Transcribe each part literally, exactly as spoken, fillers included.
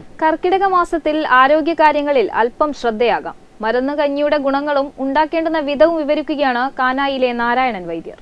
കർക്കിടക മാസത്തിൽ ആരോഗ്യകാര്യങ്ങളിൽ അല്പം ശ്രദ്ധയാകാം. മരുന്ന് കഞ്ഞിയുടെ ഗുണങ്ങളും ഉണ്ടാക്കേണ്ടുന്ന വിധവും വിവരിക്കുകയാണ് കാനായിലെ നാരായണൻ വൈദ്യർ.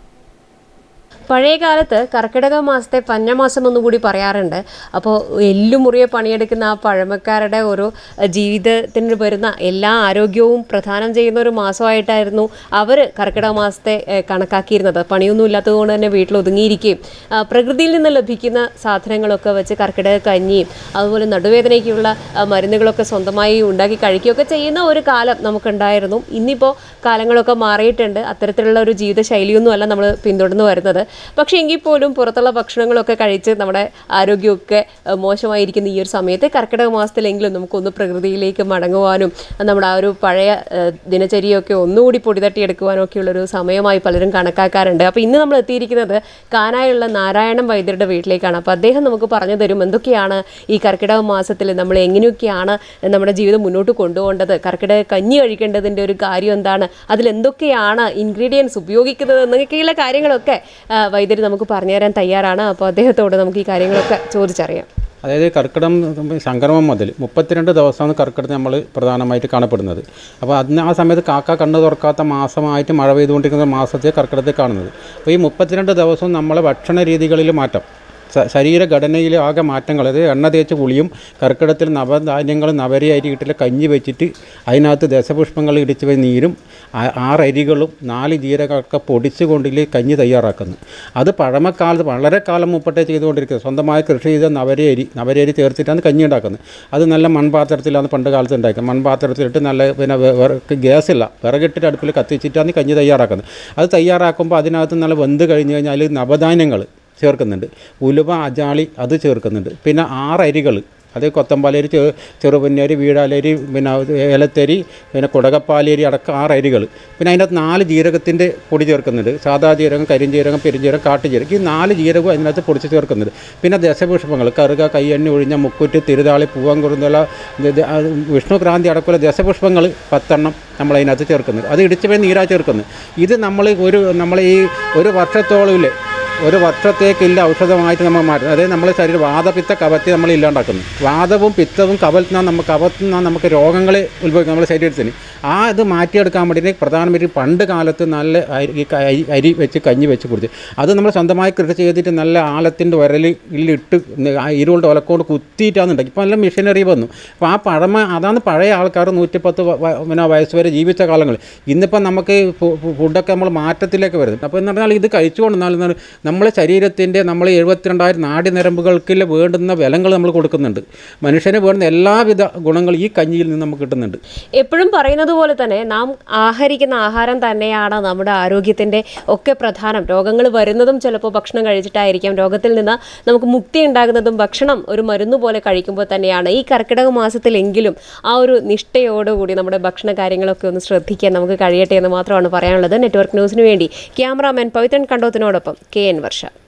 പഴയ കാലത്ത് കർക്കിടക മാസത്തെ പഞ്ഞമാസം എന്നുകൂടി പറയാറുണ്ട്. അപ്പോൾ എല്ലുമുറിയെ പണിയെടുക്കുന്ന ആ പഴമക്കാരുടെ ഒരു ജീവിതത്തിന് വരുന്ന എല്ലാ ആരോഗ്യവും പ്രദാനം ചെയ്യുന്ന ഒരു മാസമായിട്ടായിരുന്നു അവർ കർക്കിടക മാസത്തെ കണക്കാക്കിയിരുന്നത്. പണിയൊന്നും ഇല്ലാത്തതുകൊണ്ട് തന്നെ വീട്ടിൽ ഒതുങ്ങിയിരിക്കുകയും പ്രകൃതിയിൽ നിന്ന് ലഭിക്കുന്ന സാധനങ്ങളൊക്കെ വെച്ച് കർക്കിടക കഞ്ഞിയും അതുപോലെ നടുവേദനയ്ക്കുള്ള മരുന്നുകളൊക്കെ സ്വന്തമായി ഉണ്ടാക്കി കഴിക്കുകയൊക്കെ ചെയ്യുന്ന ഒരു കാലം നമുക്കുണ്ടായിരുന്നു. ഇന്നിപ്പോൾ കാലങ്ങളൊക്കെ മാറിയിട്ടുണ്ട്. അത്തരത്തിലുള്ള ഒരു ജീവിതശൈലിയൊന്നും അല്ല നമ്മൾ പിന്തുടർന്ന് വരുന്നത്. പക്ഷേ എങ്കിൽ പോലും പുറത്തുള്ള ഭക്ഷണങ്ങളൊക്കെ കഴിച്ച് നമ്മുടെ ആരോഗ്യമൊക്കെ മോശമായിരിക്കുന്ന ഈ ഒരു സമയത്ത് കർക്കിടക മാസത്തിലെങ്കിലും നമുക്കൊന്ന് പ്രകൃതിയിലേക്ക് മടങ്ങുവാനും നമ്മുടെ ആ ഒരു പഴയ ദിനചര്യയൊക്കെ ഒന്നുകൂടി പൊടിതട്ടിയെടുക്കുവാനും ഒക്കെയുള്ളൊരു സമയമായി പലരും കണക്കാക്കാറുണ്ട്. അപ്പോൾ ഇന്ന് നമ്മൾ എത്തിയിരിക്കുന്നത് കാനായിലുള്ള നാരായണൻ വൈദ്യരുടെ വീട്ടിലേക്കാണ്. അപ്പോൾ അദ്ദേഹം നമുക്ക് പറഞ്ഞു തരും എന്തൊക്കെയാണ് ഈ കർക്കിടക മാസത്തിൽ നമ്മൾ എങ്ങനെയൊക്കെയാണ് നമ്മുടെ ജീവിതം മുന്നോട്ട് കൊണ്ടുപോകേണ്ടത്, കർക്കിടക കഞ്ഞി കഴിക്കേണ്ടതിൻ്റെ ഒരു കാര്യം എന്താണ്, അതിലെന്തൊക്കെയാണ് ഇൻഗ്രീഡിയൻസ് ഉപയോഗിക്കുന്നത് എന്നൊക്കെയുള്ള കാര്യങ്ങളൊക്കെ വൈദ്യർ നമുക്ക് പറഞ്ഞു തരാൻ തയ്യാറാണ്. അപ്പോൾ അദ്ദേഹത്തോട് നമുക്ക് ഈ കാര്യങ്ങളൊക്കെ ചോദിച്ചറിയാം. അതായത് കർക്കിടം സംക്രമം മുതൽ മുപ്പത്തിരണ്ട് ദിവസമാണ് കർക്കിടം നമ്മൾ പ്രധാനമായിട്ട് കാണപ്പെടുന്നത്. അപ്പോൾ അതിന് ആ സമയത്ത് കാക്ക കണ്ണ് തുറക്കാത്ത മാസമായിട്ട് മഴ പെയ്തുകൊണ്ടിരിക്കുന്ന മാസത്തെ കർക്കിടത്തിൽ കാണുന്നത്. അപ്പോൾ ഈ മുപ്പത്തിരണ്ട് ദിവസവും നമ്മളെ ഭക്ഷണ രീതികളിൽ മാറ്റം, ശരീരഘടനയിൽ ആകെ മാറ്റങ്ങൾ, അതായത് എണ്ണ തേച്ച് കുളിയും കർക്കിടത്തിൽ നവധാന്യങ്ങൾ നവരയരിയിട്ടിൽ കഞ്ഞി വെച്ചിട്ട് അതിനകത്ത് ദശപുഷ്പങ്ങൾ ഇടിച്ച് പോയി നീരും ആറരികളും നാല് ജീരകമൊക്കെ പൊടിച്ച് കൊണ്ടിൽ കഞ്ഞി തയ്യാറാക്കുന്നു. അത് പഴമക്കാലത്ത് വളരെ കാലം മുപ്പട്ടേ ചെയ്തുകൊണ്ടിരിക്കുന്നത്. സ്വന്തമായി കൃഷി ചെയ്ത നവരയരി നവരയരി ചേർത്തിട്ടാണ് കഞ്ഞി ഉണ്ടാക്കുന്നത്. അത് നല്ല മൺപാത്രത്തിലാണ് പണ്ട് കാലത്ത് ഉണ്ടാക്കുന്നത്. മൺപാത്രത്തിലിട്ട് നല്ല പിന്നെ ഗ്യാസില്ല വിറകിട്ടിട്ട് അടുപ്പിൽ കത്തിച്ചിട്ടാണ് കഞ്ഞി തയ്യാറാക്കുന്നത്. അത് തയ്യാറാക്കുമ്പോൾ അതിനകത്ത് നല്ല വെന്ത് കഴിഞ്ഞ് കഴിഞ്ഞാൽ നവധാന്യങ്ങൾ ചേർക്കുന്നുണ്ട്. ഉലുവ, അജാളി അത് ചേർക്കുന്നുണ്ട്. പിന്നെ ആറരികൾ, അത് കൊത്തമ്പാലരി, ചെ ചെറുപന്നരി, വീടാലരി, പിന്നെ ഏലത്തരി, പിന്നെ കുടകപ്പാലരി അടക്കം ആറരികൾ. പിന്നെ അതിനകത്ത് നാല് ജീരകത്തിൻ്റെ പൊടി ചേർക്കുന്നുണ്ട്. സാധാ ജീരകം, കരിഞ്ജീരകം, പെരുംജീരകം, കാട്ടുജീരകം, ഈ നാല് ജീരകവും അതിനകത്ത് പൊടിച്ച് ചേർക്കുന്നുണ്ട്. പിന്നെ ദശപുഷ്പങ്ങൾ, കറുക, കയ്യണ്ണി, ഒഴിഞ്ഞ, മുക്കുറ്റ്, തിരുതാളി, പൂവൻ കുറുന്തല, വിഷ്ണുക്രാന്തി അടക്കമുള്ള ദശപുഷ്പങ്ങൾ പത്തെണ്ണം നമ്മൾ അതിനകത്ത് ചേർക്കുന്നുണ്ട്. അത് ഇടിച്ച് പോയി നീരാ ചേർക്കുന്നത്. ഇത് നമ്മൾ ഒരു നമ്മൾ ഈ ഒരു വർഷത്തോളം ഒരു വർഷത്തേക്കില്ല ഔഷധമായിട്ട് നമ്മൾ മാറ്റും. അതായത് നമ്മളെ ശരീരം വാദപിത്ത കഫത്തെ നമ്മൾ ഇല്ലാണ്ടാക്കുന്നു. വാദവും പിത്തവും കഫത്തിനാണ് നമുക്ക് കഫത്തിൽ നിന്നാണ് നമുക്ക് രോഗങ്ങളെ ഉത്ഭവിക്കും നമ്മുടെ ശരീരത്തിന്. ആ ഇത് മാറ്റിയെടുക്കാൻ വേണ്ടിയിട്ട് പ്രധാനമായിട്ട് പണ്ട് കാലത്ത് നല്ല അരി അരി വെച്ച് കഞ്ഞി വെച്ച് കുടിച്ച് അത് നമ്മൾ സ്വന്തമായി കൃഷി ചെയ്തിട്ട് നല്ല ആലത്തിൻ്റെ ഉരലിട്ട് ഇരുളുടെ ഒലക്കോട് കുത്തിയിട്ടാണ് ഉണ്ടാക്കി. ഇപ്പോൾ നല്ല മെഷീനറി വന്നു. അപ്പോൾ ആ പഴമ അതാണ് പഴയ ആൾക്കാർ നൂറ്റിപ്പത്ത് പിന്നെ വയസ്സ് വരെ ജീവിച്ച കാലങ്ങൾ. ഇന്നിപ്പം നമുക്ക് ഫുഡൊക്കെ നമ്മൾ മാറ്റത്തിലേക്ക് വരുന്നത്. അപ്പോൾ എന്ന് പറഞ്ഞാൽ ഇത് കഴിച്ചുകൊണ്ടെന്നാൽ നമ്മളെ ശരീരത്തിൻ്റെ നമ്മൾ എഴുപത്തിരണ്ടായിരം നാഡീനരമ്പുകൾക്കിൽ വേണ്ടുന്ന ബലങ്ങൾ നമ്മൾ കൊടുക്കുന്നുണ്ട്. മനുഷ്യന് വേണ്ടുന്ന എല്ലാവിധ ഗുണങ്ങൾ ഈ കഞ്ഞിയിൽ നിന്ന് നമുക്ക് കിട്ടുന്നുണ്ട്. എപ്പോഴും പറയുന്നത് പോലെ തന്നെ നാം ആഹരിക്കുന്ന ആഹാരം തന്നെയാണ് നമ്മുടെ ആരോഗ്യത്തിൻ്റെ ഒക്കെ പ്രധാനം. രോഗങ്ങൾ വരുന്നതും ചിലപ്പോൾ ഭക്ഷണം കഴിച്ചിട്ടായിരിക്കാം. രോഗത്തിൽ നിന്ന് നമുക്ക് മുക്തി ഉണ്ടാകുന്നതും ഭക്ഷണം ഒരു മരുന്ന് പോലെ കഴിക്കുമ്പോൾ തന്നെയാണ്. ഈ കർക്കിടക മാസത്തിലെങ്കിലും ആ ഒരു നിഷ്ഠയോടുകൂടി നമ്മുടെ ഭക്ഷണ കാര്യങ്ങളൊക്കെ ഒന്ന് ശ്രദ്ധിക്കാൻ നമുക്ക് കഴിയട്ടെ എന്ന് മാത്രമാണ് പറയാനുള്ളത്. നെറ്റ്വർക്ക് ന്യൂസിന് വേണ്ടി ക്യാമറാമാൻ പവിത്രൻ കണ്ടോത്തിനോടൊപ്പം കെ എൻ വർഷ.